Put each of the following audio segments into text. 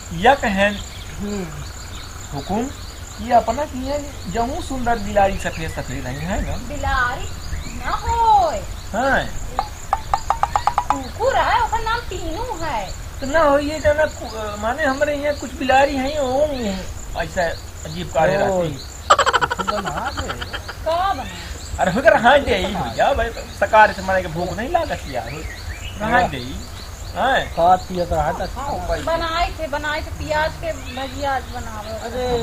या कहें हुकुम ये अपना की है जमू सुंदर बिलारी सफेद सफेद है ना बिलारी ना होय हाँ कुकुर है ओकर नाम तीनू है तो ना हो ये जाना माने हमारे यहाँ कुछ बिलारी हैं ऐसा अजीब कार्य रहती का बना अरे होकर हाँ दे भैया भाई सकार से मारे के भूख नहीं लागत यार हाँ दे बनाए थे प्याज के भजिया बनावे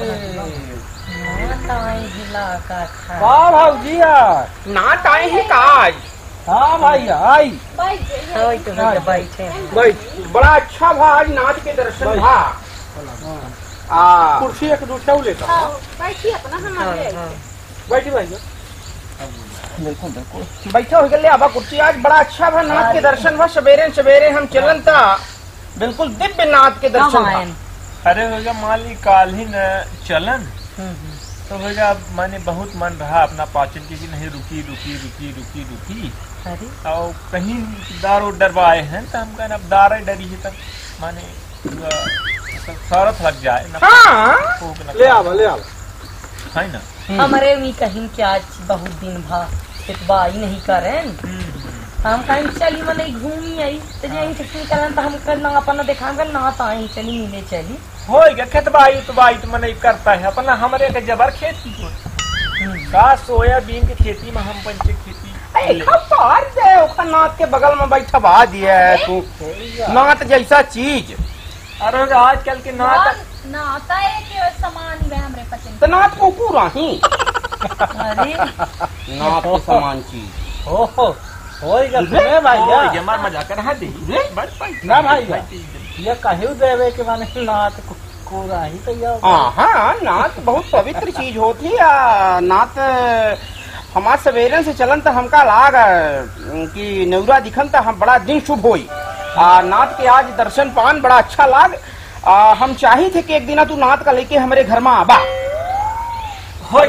वाह भाजी नाट आए हैं काज। हाँ भाई आई बैठे बड़ा अच्छा भा आज नाच के दर्शन भा। कुर्सी एक दूसरा लेता बैठिए अपना हमारे बैठी भाई बिल्कुल बिल्कुल बैठा हो गया अब कुर्सी आज बड़ा अच्छा भा नाच के दर्शन भा। सवेरे सवेरे हम चलन था बिल्कुल दिव्य नाच के दर्शन भा। अरे भैया माली काल ही न चलन तो भैया मैंने बहुत मन रहा अपना पाचन की नहीं रुकी रुकी रुकी रुकी रुकी और कहीं दारो डरवाए हैं तो हम कहना अब दार डरी है तब माने शरत लग जाए ना। हाँ ले आवा है ना हमारे भी कहीं क्या बहुत दिन भा इतबाई नहीं करें हम कहीं चली मन घूमी आई तो यहीं से निकलन तो हम करना अपना देखा ना तो आई चली मिले चली हो गया खेतबाई तो मन करता है अपना हमारे के जबर खेती को का सोयाबीन की खेती में हम पंचे खेती नाथ के बगल में बैठा बा दिया है तू नाथ जैसा चीज। अरे आजकल के नाथ नाता एक समान ही हमरे पसंद तो नाथ को पूरा ही अरे नाथ के समान चीज होएगा सुने भैया जमार मजा कर हाँ दी ना भाई ये कहीं देवे के माने नाथ को राही तो ये हाँ नाथ बहुत पवित्र चीज होती है। नाथ हमारे सवेरे से चलन तो हमका लाग कि नौरा दिखन तो हम बड़ा दिन शुभ होई। नाथ के आज दर्शन पान बड़ा अच्छा लाग। हम चाही थे कि एक दिन तू नाथ का लेके हमारे घर में आबा हो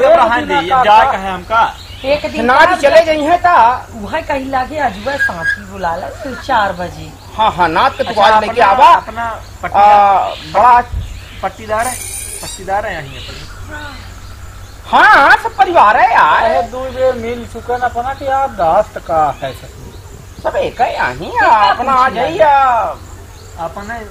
हमका एक दिन नाथ चले गई है ता वह कहीं लागे अजुआ साथी बुला ला फिर 4 बजे। हाँ नाथ के तू आज लेके आबा अपना बड़ा पट्टीदार है यहीं अपनी। हाँ सब परिवार है यार दो बेर मिल चुका न अपना कि आप दास्त का है सब एक है यहीं अपना आ जाइए अपना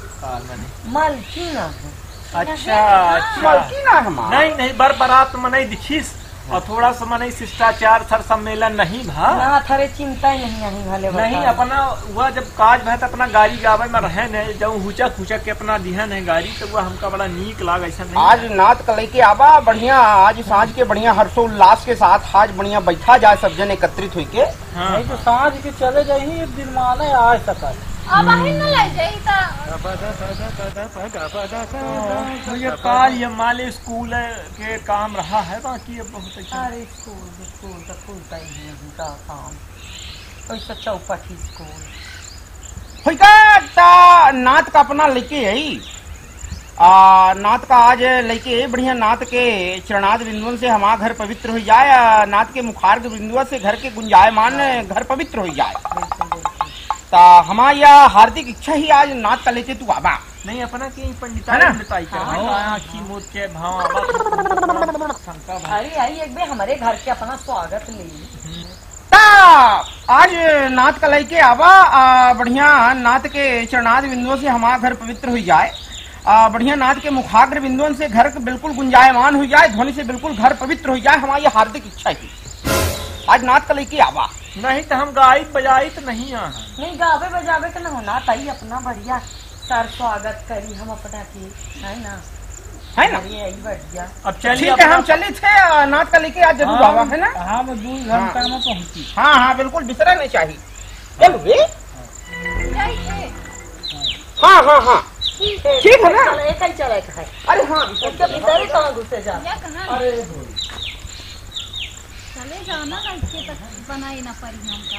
मालकी ना अच्छा मलकी ना हमारा नहीं बरात में नहीं दिखीस और थोड़ा सा मने शिष्टाचार सर सम्मेलन नहीं भा ना थरे चिंता ही नहीं भले नहीं अपना वह जब काज भै तो अपना गाड़ी गावे में रहे न जब हुचक के अपना दिहन है गाड़ी तो वह हमका बड़ा नीक लाग ऐसा नहीं। आज नाथ का लेके आबा बढ़िया आज सांझ के बढ़िया हर्षोल्लास के साथ आज बढ़िया बैठा जाए सब जन एकत्रित हुई के नहीं तो सांझ के चले जाइए एक दिन माने आज तक अब अहिं न ले जाई मुझे काल ये माले स्कूल के काम रहा है बाकी अब बहुत अच्छा। अरे स्कूल तो खुलता ही नहीं का काम ऐसा चौपटी स्कूल नाथ का अपना लेके आई नाथ का आज लेके बढ़िया नाथ के चरणाद बिंदुओं से हमारा घर पवित्र हो जाए। नाथ के मुखार के बिंदुओं से घर के गुंजायमान घर पवित्र हो जाए। हमारी हार्दिक इच्छा ही आज नाथ का लेके तू आबा नहीं अपना की पंडिताई के भाव अरे आई एक बार हमारे घर के अपना स्वागत ले आज नाथ का लेके आवा बढ़िया नाथ के चरणाद बिंदुओं से हमारा घर पवित्र हो जाए। बढ़िया नाथ के मुखाग्र बिंदुओं से घर बिल्कुल गुंजायमान हो जाए ध्वनि से बिल्कुल घर पवित्र हो जाए। हमारी हार्दिक इच्छा ही आज नाथ का लेके आवा नहीं तो हम गाई बजाई तो नहीं नहीं गावे बजावे का ना होना ताई अपना बढ़िया सर स्वागत करी हम अपना की है ना यही बढ़िया। अब चलिए हम चले थे नाथ का लेके आज जरूर आवा है ना। हाँ 2 घंटा में पहुँची। हाँ बिल्कुल बिसरा नहीं चाहिए। चलो हाँ ठीक है ना एक ही चले है। अरे हाँ भीतर कहाँ घुसे जा अरे चले जाना कैसे तक बनाई ना परी हमका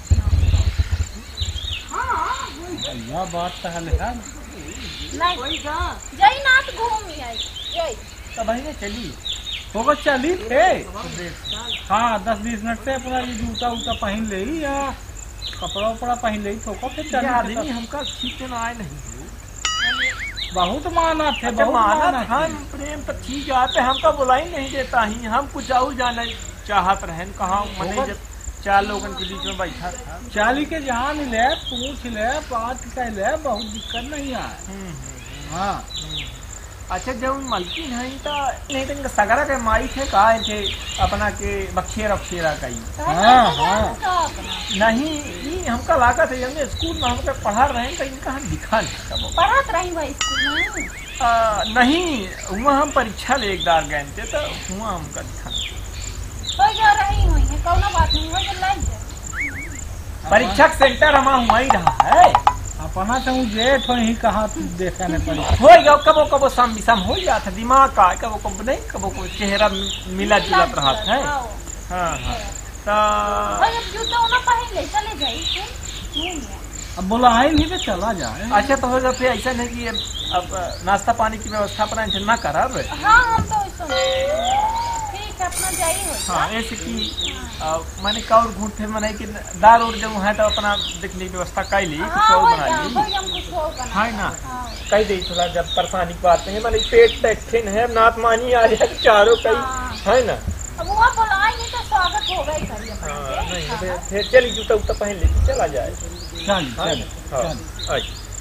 यह बात तो है नहीं जय नाथ घूम आई जय तो भाई चली होगा चली थे। हाँ 10-20 मिनट से अपना ये जूता उता पहन ले या कपड़ा उपड़ा पहन ले तो फिर चली आदमी हमका ठीक ना आए नहीं बहुत माना थे, अच्छा बहुत मानत माना हम प्रेम तो ठीक आते हमका बुलाई नहीं देता ही, हम कुछ और जाने चाहत रहे कहाँ मने जब चार लोगन के बीच में बैठा था। चाली के जान ले, पूछ ले, बात कह ले, बहुत दिक्कत नहीं आए। हाँ अच्छा जब मलकिन है तो नहीं तो सगरा के माई थे कहा थे अपना के बखेरा बखेरा का ही। हाँ हाँ नहीं ये हमका लागत है हमने स्कूल में हमका पढ़ा रहे तो इनका हम दिखा नहीं कबो। पढ़त रही भाई स्कूल में। नहीं हुआ हम परीक्षा ले एक बार गए थे तो हुआ हमका दिखा हो जा रही हुई है, कौनो बात नहीं हो जा लग जाए। परीक्षा सेंटर हमारा हुआ ही रहा है। अपना तो जेठ हो ही कहा देखा नहीं पड़ी। हो गया कबो कबो सम विषम हो जाता दिमाग का, कबो कबो नहीं कबो को चेहरा मिला जुलत रहा है। हाँ हाँ तो भाई अब जूता ना पहन ले चले जाइए। अब बोला आई नहीं तो चला जाए। अच्छा तो हो जाए फिर ऐसा नहीं कि अब नाश्ता पानी की व्यवस्था अपना ना करा रहे। हाँ हम तो ठीक है अपना जाइए हो। हाँ ऐसे कि मैंने कौर घूट थे मैंने कि दाल और जब है तो अपना देखने की व्यवस्था कर ली, कुछ और बना ली। हाँ ना कही दे थोड़ा जब परेशानी की बात नहीं मैंने पेट टेक्शन है नाथ मानी आ जाए चारों कई है ना। अब वो बुलाए नहीं तो स्वागत होगा ही करिए। हाँ नहीं फिर चली जूता उता पहन ले चला जाए। चल चल हाँ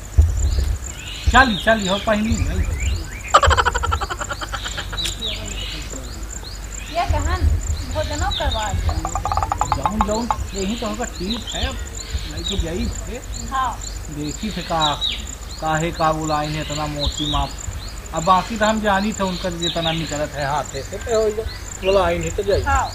चल चल हो पहली ये कहन भोजनों करवा जाऊन जाऊन यही तो होगा ठीक है। लेके जाई थे हाँ देखी थे काहे का बुलाई ने इतना मोटी माप। अब बाकी तो हम जानी थे उनका जितना निकलत है हाथे से तो बुलाई नहीं तो जाई। हाँ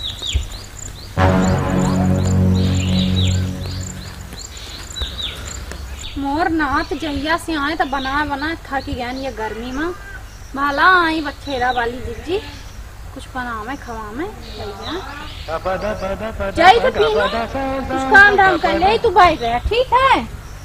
मोर नाथ जहिया से आए तो बना बना थक गया ये गर्मी में। भाला आई बखेरा वाली दीदी कुछ बनावे खवावे जाई तो ठीक है कुछ काम धाम कर ले तू बैठ रहा ठीक है।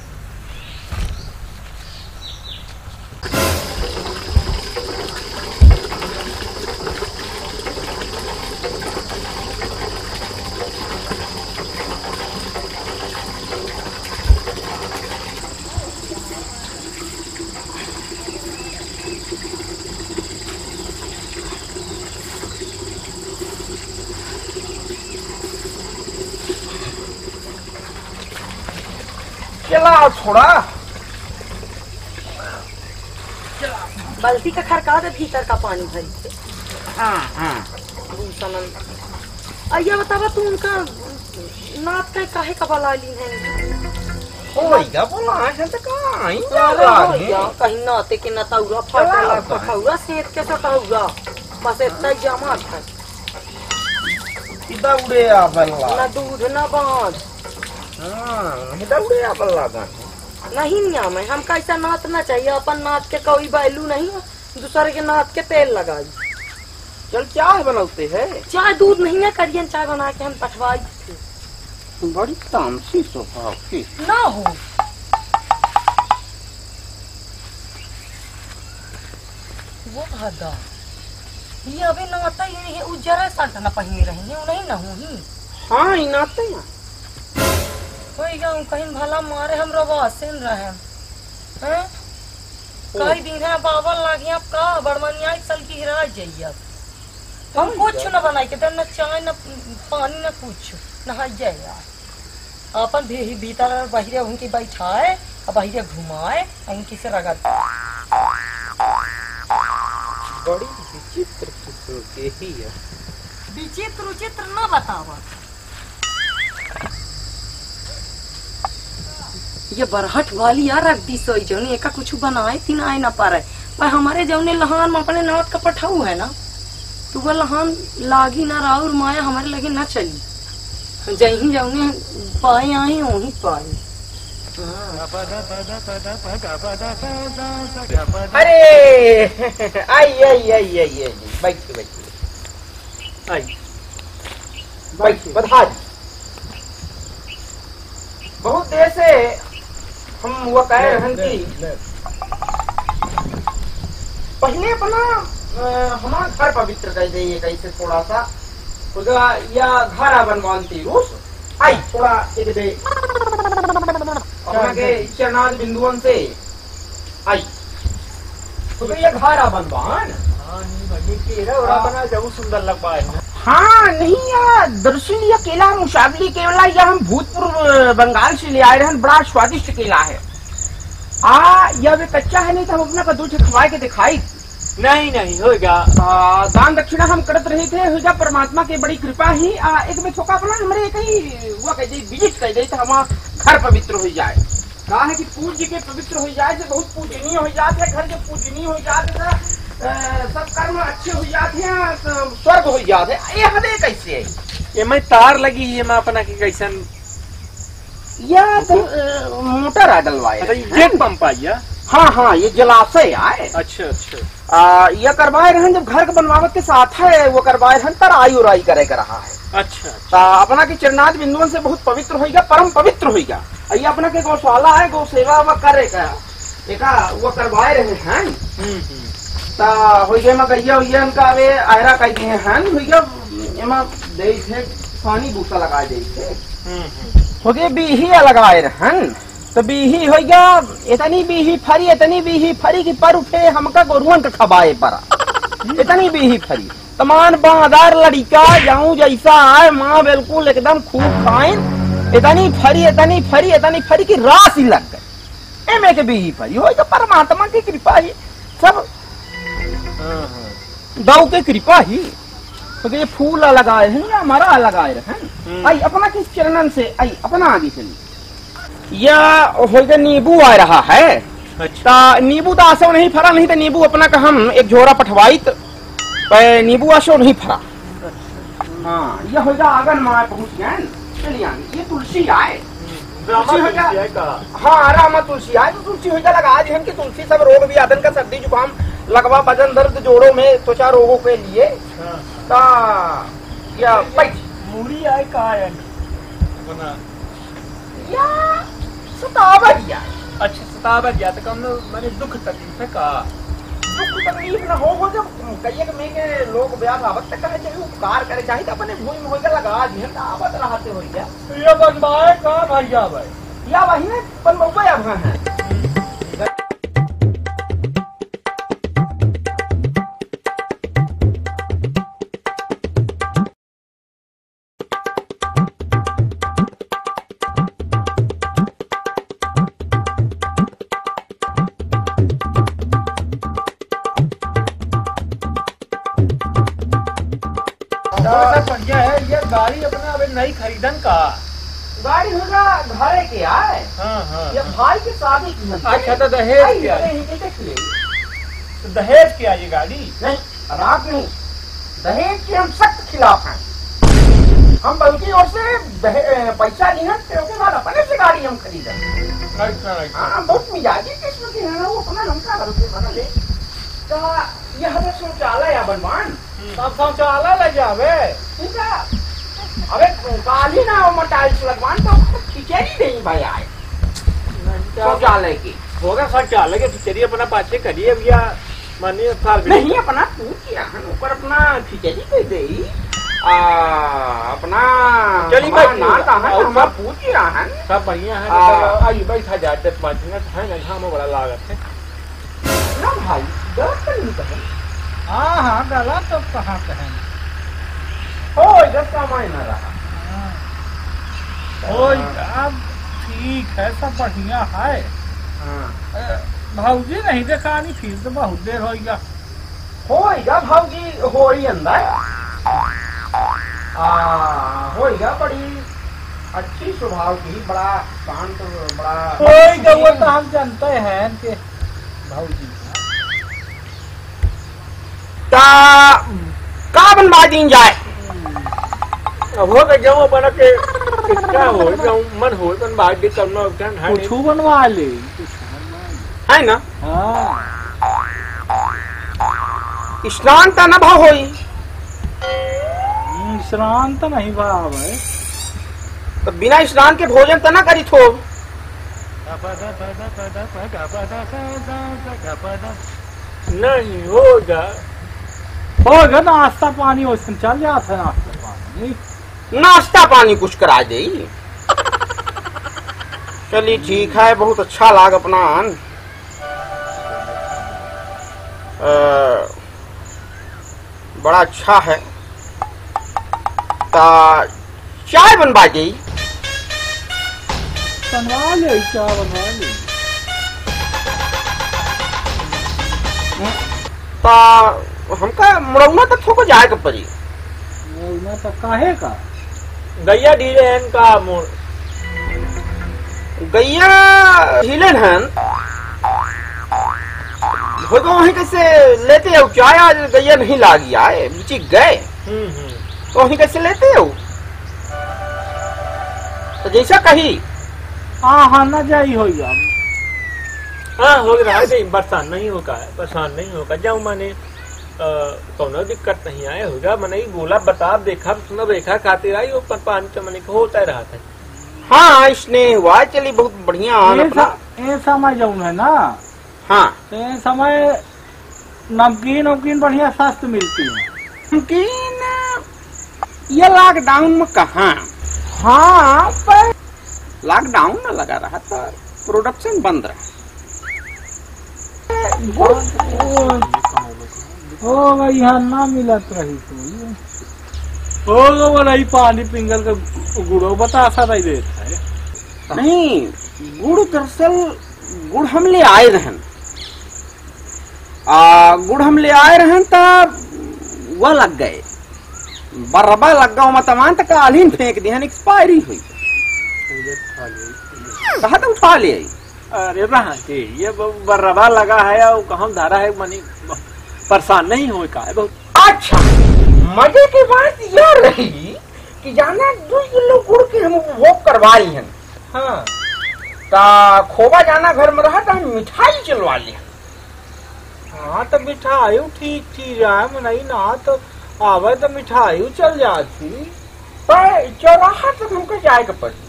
चला छोड़ा बाल्टी का खरका दे भीतर का पानी भरी से। हाँ हाँ अय्या बतावा तू उनका नाथ का काहे का बला ली है। होइगा बोला है तो कहीं कहीं नाते के नतौरा फटला फटौरा सेत के सटौरा बस इतना जमा था। इधर उड़े आ बल्ला ना दूध ना बांध। हाँ इधर उड़े आ बल्ला का नहीं नियम है हम कैसा नात ना चाहिए। अपन नात के कोई वैल्यू नहीं है, दूसरे के नात के तेल लगाई। चल चाय बनाते है। चाय दूध नहीं है करियन चाय बना के हम पठवाई बड़ी तामसी स्वभाव की ना हो। वो भादा ये अभी नाता ये उजरा संत न पहिने रही है नहीं न हुई। हाँ इनाते हैं कोई गाँव कहीं भला मारे हम रवासिन रहे हैं कई दिन है बाबा लागी आप का बड़मनिया एक साल की हिरा जाइए। हम कुछ न बनाई के न चाय न पानी न कुछ नहाई जाए अपन भीतर बहिरे उनकी बैठाए और बहिरे घुमाए उनकी से रगड़। बड़ी विचित्र किस्म के ही है। विचित्र उचित्र न बतावा। ये बरहट वाली यार रख दी सोई जौनी एका कुछ बनाए तीन आए न पारे पर हमारे जौने लहान में अपने नाथ का पठाऊ है ना तो वह लहान लागी ना राउर माया हमारे लगे ना चली जही जौने पाए आए वही पाए। अरे आई आई आई आई आई बैठिए बैठिए आई बैठिए बधाई। बहुत देर से हम वो कह रहे हैं कि पहले अपना हमारा घर पवित्र कर देंगे कैसे थोड़ा सा या घर बनवानती रोज आई थोड़ा एक दे अपना के चरणाद बिंदुओं से आई तो ये घारा बनवान हाँ नहीं भाई केरा और बना जरूर सुंदर लग पाए ना। हाँ नहीं या दरअसल यह केला मुशावली केला यह हम भूतपूर्व बंगाल से ले आए रहे, बड़ा स्वादिष्ट केला है। यह वे कच्चा है नहीं तो हम अपना का दूध खवा के दिखाई नहीं नहीं होगा। दान दक्षिणा हम करत रहे थे, होगा परमात्मा की बड़ी कृपा ही एक में थोका अपना हमारे कहीं हुआ कह दी विजिट कर दे तो हमारा घर पवित्र हो जाए। कहा है कि पूज्य के पवित्र हो जाए तो बहुत पूजनीय हो जाते हैं, घर जब पूजनीय हो जाते हैं सब कर्म अच्छे हो जाते हैं, स्वर्ग हो जाते हैं। ये हदे कैसे है? ये मैं तार लगी है मैं अपना की कैसन यह तो मोटर है डलवाए जेट पंप आइया। हाँ हाँ ये जलाशय आए। अच्छा अच्छा यह करवाए रहे जब घर के बनवावत के साथ है वो करवाए रहे तर आई उराई करे कर रहा है। अच्छा अपना की चरणाद बिंदुओं से बहुत पवित्र होगा, परम पवित्र होगा। ये अपना के गौशाला है, गौ सेवा व करे वो करवाए रहे हैं। हो गैया हुआ उनका अबे आहरा कह दिए हैं हुआ दे पानी बूसा लगा दे हो गए बीही लगाए रहन तो बीही हो गया इतनी बीही फरी की पर उठे हमका गोरुअन का खबाए परा इतनी बीही फरी तमान बादार लड़का जाऊं जैसा आए माँ बिल्कुल एकदम खूब खाइन इतनी फरी की रास ही लग गई एमे के बीही फरी हो तो परमात्मा की कृपा ही सब दाऊ के कृपा ही तो ये फूल लगाए हैं या मरा लगाए हैं। आई अपना किस चरणन से आई अपना आगे चलिए। यह होगा नींबू आ रहा है। अच्छा नींबू तो आसो नहीं फरा, नहीं तो नींबू अपना का हम एक झोरा पठवाई तो नींबू आसो नहीं फरा। हाँ यह होगा आंगन में पहुंच गए। चलिए आगे ये तुलसी आए। हाँ रामा तुलसी आए तो तुलसी होगा लगा दी हम कि तुलसी सब रोग भी आदन का सर्दी जुकाम लगवा वजन दर्द जोड़ों में त्वचा रोगों के लिए या मूड़ी आए कहा है या सतावत या अच्छा सतावत गया तो कम मैंने दुख तकलीफ है कहा दुख तकलीफ न हो जब कहिए कि मैं के लोग ब्याह आवत तक कहे चाहिए उपकार करे चाहिए तो अपने भूमि में होगा लगा दिए तो आवत रहते हो गया ये बनवाए कहा भैया भाई या वही ने बनवाया है। ये गाड़ी अपना अभी नई खरीदन का गाड़ी होगा घरे के आए। हाँ ये भाई की शादी की है। अच्छा तो दहेज क्या तो दहेज क्या ये गाड़ी नहीं रात नहीं दहेज के हम सख्त खिलाफ हैं। हम बल्कि और से पैसा नहीं है क्योंकि बाद अपने से गाड़ी हम खरीदें। हाँ बहुत मिजाजी किस्म की है वो अपना हमका बना ले तो ये हमें शौचालय या बनवान सब शौचालय ले जावे अबे काली ना वो टाइल्स लगवान तो खिचड़ी नहीं भाई आए शौचालय की होगा शौचालय के खिचड़ी अपना पाचे करिए भैया मानिए नहीं अपना तू किया ऊपर अपना खिचड़ी पे दे अपना चलिए भाई ना पूछ ही रहा है सब बढ़िया है। आइए बैठा जाते 5 मिनट है ना घाम बड़ा लागत है ना भाई गलत तो नहीं कहे। हाँ गलत तो कहाँ कहें हो जब का मायना रहा अब ठीक है सब बढ़िया है। भाऊजी नहीं देखा नहीं फिर तो बहुत देर होगा भाऊजी हो रही अंदर होगा बड़ी अच्छी स्वभाव की बड़ा शांत बड़ा वो तो हम जानते हैं कि भाऊजी का बनवा दी जाए अब हो गए जाऊँ बना के क्या हो जाऊँ मन हो बनवा के करना कुछ बनवा ले है ना। हाँ स्नान तो न भाव होई स्नान तो नहीं भाव है तो बिना स्नान के भोजन तो न करी थो नहीं होगा नाश्ता पानी उसमें चल जाता है नाश्ता पानी कुछ करा दे चलिए ठीक है बहुत अच्छा लाग अपना बड़ा अच्छा है। ता चाय बनवा दी। बनवा ले, चाय बनवा ले। ता हमका मुड़ौना तक थोको जाए के पड़ी। मुड़ौना तक काहे का? गैया ढीले हैं का मोड़। गैया ढीले हैं हो तो वहीं कैसे लेते हो चाय? आज गैया नहीं लागी आए बीच गए तो वहीं कैसे लेते हो? तो जैसा कही। हाँ न जाई हो गया। हाँ हो रहा है, परेशान नहीं होगा, परेशान नहीं होगा। जाऊँ मैंने कोनो दिक्कत नहीं आए होगा। मैंने बोला बता देखा सुना देखा खातिर आई वो पानी तो मैंने होता रहा था। हाँ स्नेह हुआ चली बहुत बढ़िया। ये समय जाऊँ है ना। हाँ ये समय नमकीन वमकीन बढ़िया सस्ती मिलती है। नमकीन ये लॉकडाउन में कहाँ? हाँ पर लॉकडाउन न लगा रहा था, प्रोडक्शन बंद रहा। ओ भाई यहाँ ना मिलत रही तो वो नहीं पानी पिंगल का गुड़ो बतासा नहीं देता है। नहीं गुड़ दरअसल गुड़ हम ले आए रहन। गुड़ हम ले आए रहन तब वह लग गए बर्रबा लग गया मतमान तक आलीन फेंक दी एक्सपायरी हुई। कहा तो उठा ले। अरे रहा के ये बर्रबा लगा है और कहाँ धारा है मनी परेशान नहीं हो का है बहुत। अच्छा मजे की बात यह रही कि जाना 2 किलो गुड़ के हम उपभोग करवाई हैं। हाँ ता खोबा जाना घर में रहा तो हम मिठाई चलवा ली। हाँ तो मिठाई ठीक चीज है नहीं ना तो आवे तो मिठाई चल जाती। पर चौराहा तक हमको जाए के पड़ी।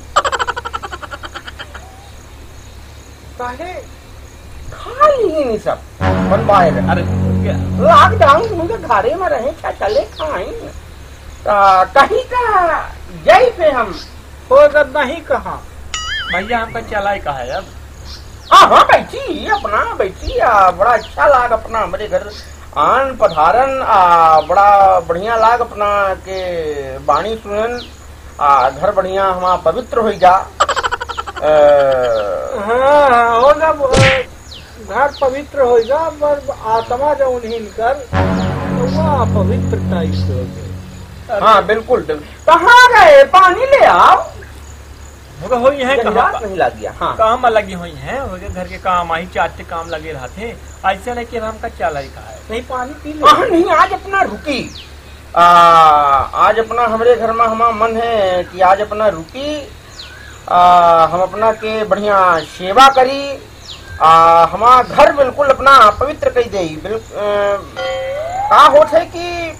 काहे खा ली नहीं सब बनवाए रहे। अरे लॉकडाउन मुझे घरे में रहे क्या चले खाएं। कहीं का जय पे हम हो जब नहीं कहा भैया हमका चला कहा है अब। हाँ बैठी अपना बैठी। बड़ा अच्छा लाग अपना हमारे घर आन पधारन। बड़ा बढ़िया लाग अपना के बाणी सुनन। घर बढ़िया हमारा पवित्र हो जा। हाँ हो जब घर पवित्र हो जा पर आत्मा जो उन्हीं कर तो वह पवित्रता हो गई। हाँ बिल्कुल बिल्कुल। कहाँ गए? पानी ले आओ। हो है नहीं लग गया। हाँ काम लगी हुई है घर के काम आई चाटे काम लगे रहा थे। ऐसे नहीं कि हमका चला कहा है नहीं पानी पी ले। नहीं आज अपना रुकी। आज अपना हमारे घर में हमारा मन है कि आज अपना रुकी। हम अपना के बढ़िया सेवा करी। हमारा घर बिल्कुल अपना पवित्र कही दे। का होत है कि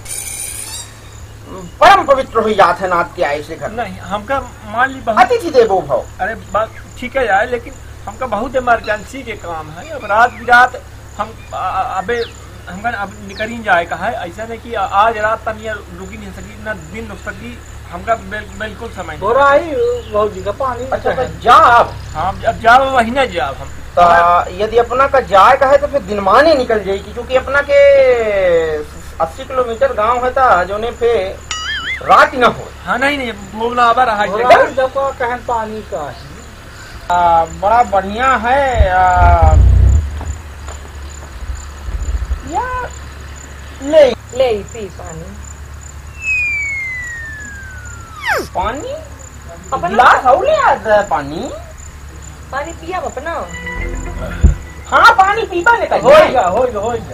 परम पवित्र हो जाते नाथ के आए से घर। नहीं हमका मान ली बहुत अतिथि देवो भव। अरे बात ठीक है यार लेकिन हमका बहुत इमरजेंसी के काम है। अब रात बिरात हम अबे हमका अब निकल ही जाए का है। ऐसा नहीं कि आज रात तक रुकी नहीं सकी ना दिन रुक सकी। हमका बिल्कुल समय हो रहा है बहुत जी का पानी। अच्छा तो जाब। हाँ अब जाओ वही ना जाओ हम तो यदि अपना का जाए का है तो फिर दिनमाने निकल जाएगी क्योंकि अपना के 80 किलोमीटर गांव है था जो ने फिर रात न हो। हाँ नहीं बोलना आवा रहा कहन पानी का है। बड़ा बढ़िया है। या ले पी पानी पानी गिलास हो ले आता पानी। पानी पिया अपना। हाँ पानी पीपा निकल होगा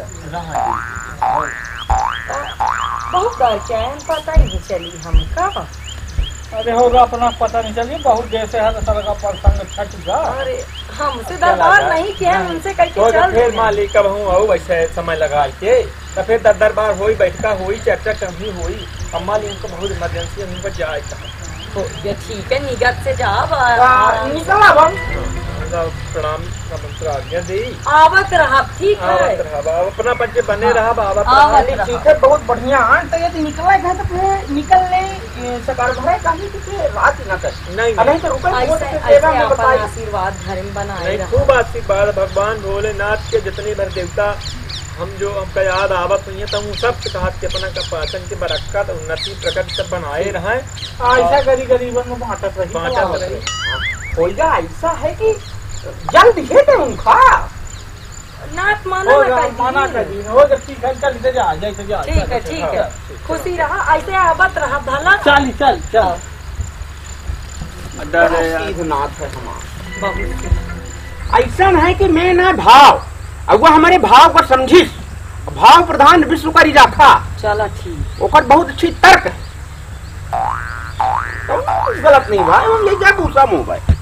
बहुत चैन पता ही नहीं चली हमका। अरे होगा अपना पता नहीं चलिए बहुत जैसे है सर का प्रसंग छट जा। अरे हमसे दरबार नहीं किया उनसे कैसे चल। फिर मालिक कब हूँ वैसे समय लगा के तो फिर दरबार हुई बैठका हुई चर्चा कभी हुई। अम्मा ली उनको बहुत इमरजेंसी है उनको जाए ये ठीक है निगत से जा निकला प्रणाम का मंत्र आज्ञा दी। आवत रहा ठीक है अपना बच्चे बने रहा बाबा ठीक है बहुत बढ़िया। तो यदि निकला है तो फिर निकलने सकार भरे कहीं कि रात न कर नहीं तो रुको आशीर्वाद घर में बनाए खूब आशीर्वाद भगवान भोलेनाथ के जितने भर देवता हम जो हमका याद आवत हुई है तो हम सब से कहा कि अपना का पाचन के बरकत उन्नति प्रकट सब बनाए रहे। ऐसा गरीबन में बांटत रही। होइगा ऐसा है कि जल्द ही दे उनका नाथ माना कर दी हो जब ठीक है चल इधर जा जा जा। ठीक है खुशी रहा ऐसे आवत रहा भला। चल चल चल नाथ है हमारा ऐसा है कि मैं ना भाव अब वो हमारे भाव को समझिस भाव प्रधान विश्व का राखा। चला ठीक ओकर बहुत अच्छी तर्क है तो गलत नहीं भाई हम ले जा दूसरा मुंह भाई।